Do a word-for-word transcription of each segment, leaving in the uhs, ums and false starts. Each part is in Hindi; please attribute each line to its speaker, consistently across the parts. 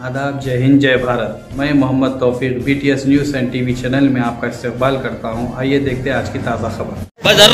Speaker 1: आदाब, जय हिंद, जय भारत। मैं Mohammad Taufiq BTS news and TV channel में आपका इस्तकबाल करता हूं। आइए देखते हैं आज की ताज़ा खबर।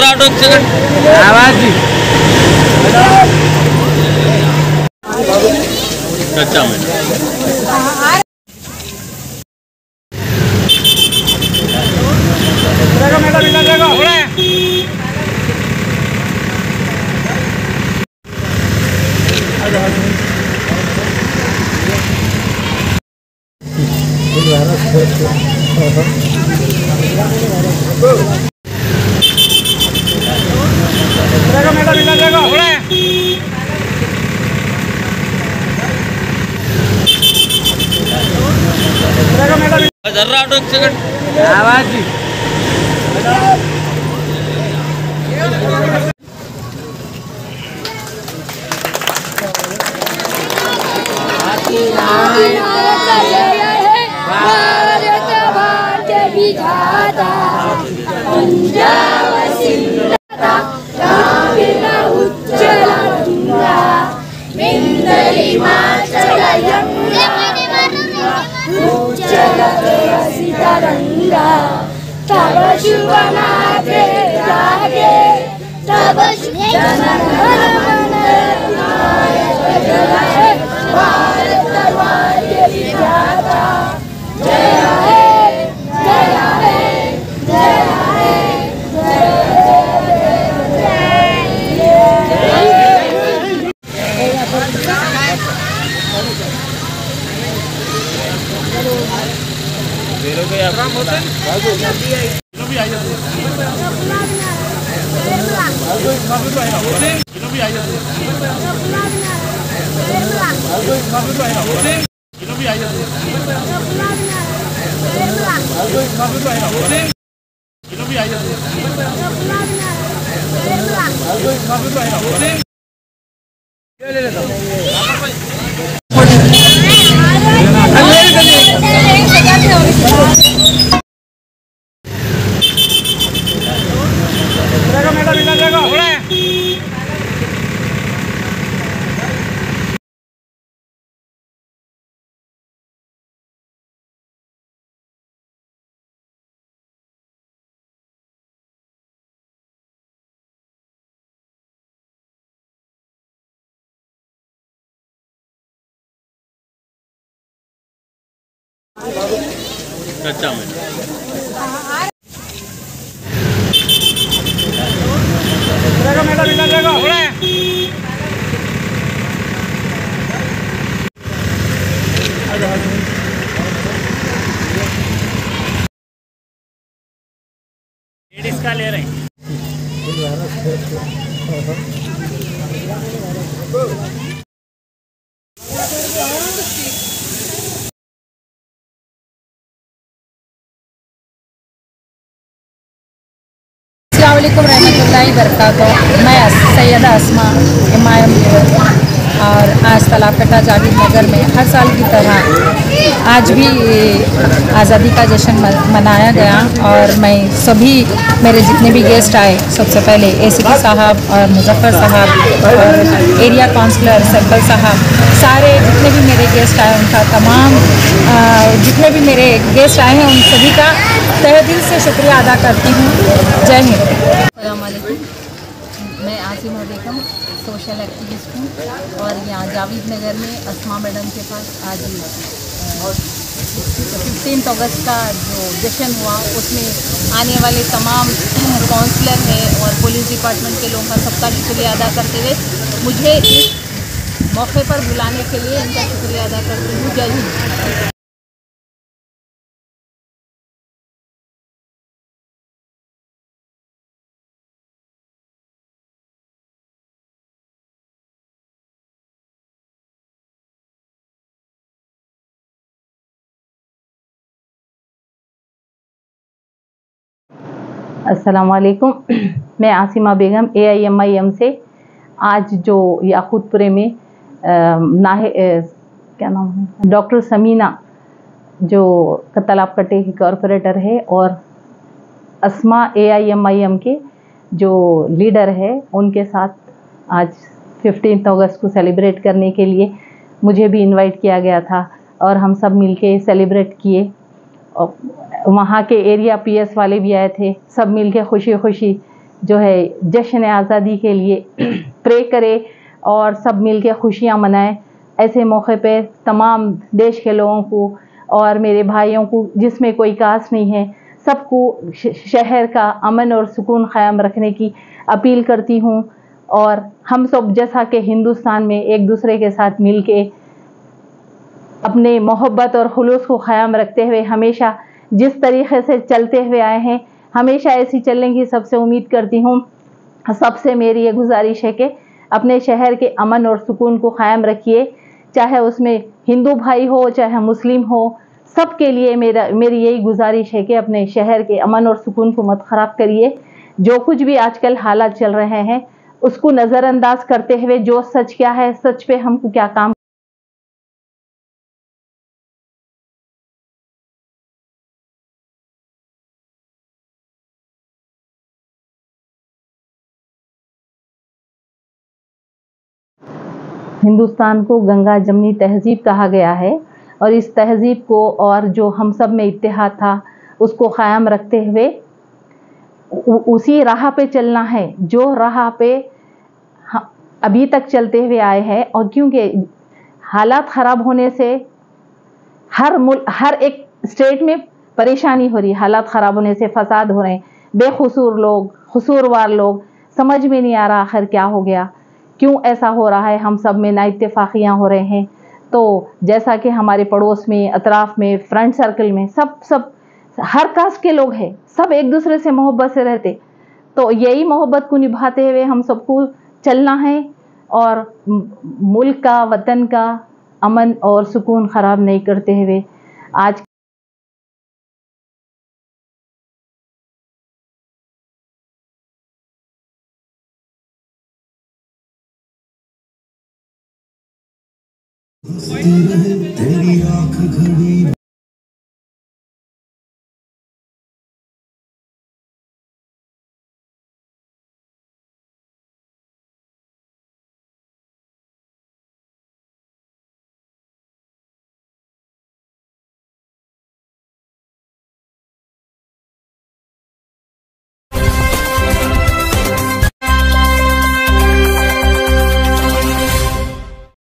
Speaker 2: तब शुभ नाथे जागे, तब जन गण मन नायक जय, भारत भाग्य विधाता। जय हे, जय हे, जय हे,
Speaker 3: कच्चा में लेडीज का ले रहे हैं।
Speaker 4: अस्सलामुअलैकुम रहमतुल्लाहि बरकातहू। मैं सैयदा अस्मा इमाम और आज तलाबकटा जावेद नगर में हर साल की तरह आज भी आज़ादी का जश्न मनाया गया और मैं सभी मेरे जितने भी गेस्ट आए, सबसे पहले एसीपी साहब और मुजफ्फर साहब और एरिया काउंसलर सर्कल साहब, सारे जितने भी मेरे गेस्ट आए उनका तमाम जितने भी मेरे गेस्ट आए हैं उन सभी का तहे दिल से शुक्रिया अदा करती हूँ। जय हिंद। अस्सलाम वालेकुम। मैं आसिमा बेगम सोशल एक्टिविस्ट हूँ और यहाँ जावेद नगर में अस्मा मैडम के पास आज फिफ्टीन अगस्त का जो जश्न हुआ उसमें आने वाले तमाम काउंसलर हैं और पुलिस डिपार्टमेंट के लोगों का सबका शुक्रिया अदा करते हुए मुझे इस मौके पर बुलाने के लिए इनका शुक्रिया अदा करती हूँ। जय हिंद।
Speaker 5: अस्सलाम वालेकुम। मैं Asima Begum A I M I M से आज जो याकूतपुरे में नाहे क्या नाम है डॉक्टर समीना जो तलाबकटे की कॉरपोरेटर है और अस्मा ए आई एम आई एम के जो लीडर है उनके साथ आज फिफ्टीन अगस्त को सेलिब्रेट करने के लिए मुझे भी इनवाइट किया गया था। और हम सब मिलके सेलिब्रेट किए। और वहाँ के एरिया पीएस वाले भी आए थे, सब मिलके खुशी खुशी जो है जश्न आज़ादी के लिए प्रे करे और सब मिलके खुशियाँ मनाएं। ऐसे मौके पे तमाम देश के लोगों को और मेरे भाइयों को, जिसमें कोई कास्ट नहीं है, सबको शहर का अमन और सुकून क़ायम रखने की अपील करती हूँ। और हम सब जैसा कि हिंदुस्तान में एक दूसरे के साथ मिलके अपने मोहब्बत और खुलूस को क़ायम रखते हुए हमेशा जिस तरीक़े से चलते हुए आए हैं, हमेशा ऐसी चलने की सबसे उम्मीद करती हूँ। सबसे मेरी ये गुजारिश है कि अपने शहर के अमन और सुकून को क़ायम रखिए, चाहे उसमें हिंदू भाई हो चाहे मुस्लिम हो, सबके लिए मेरा मेरी यही गुजारिश है कि अपने शहर के अमन और सुकून को मत ख़राब करिए। जो कुछ भी आजकल हालात चल रहे हैं उसको नज़रअंदाज करते हुए जो सच क्या है, सच पे हमको क्या काम हिंदुस्तान को गंगा जमनी तहजीब कहा गया है और इस तहजीब को और जो हम सब में इत्तेहाद था उसको क़ायम रखते हुए उसी राह पे चलना है जो राह पे अभी तक चलते हुए आए हैं। और क्योंकि हालात ख़राब होने से हर मुल्क हर एक स्टेट में परेशानी हो रही है, हालात ख़राब होने से फसाद हो रहे हैं, बेकसूर लोग, कसूरवार लोग, समझ में नहीं आ रहा आखिर क्या हो गया, क्यों ऐसा हो रहा है, हम सब में ना इत्तेफाकियाँ हो रहे हैं। तो जैसा कि हमारे पड़ोस में, अतराफ़ में, फ्रेंड सर्कल में सब सब हर कास्ट के लोग हैं, सब एक दूसरे से मोहब्बत से रहते, तो यही मोहब्बत को निभाते हुए हम सबको चलना है और मुल्क का, वतन का अमन और सुकून ख़राब नहीं करते हुए आज
Speaker 6: तेरी आँख घड़ी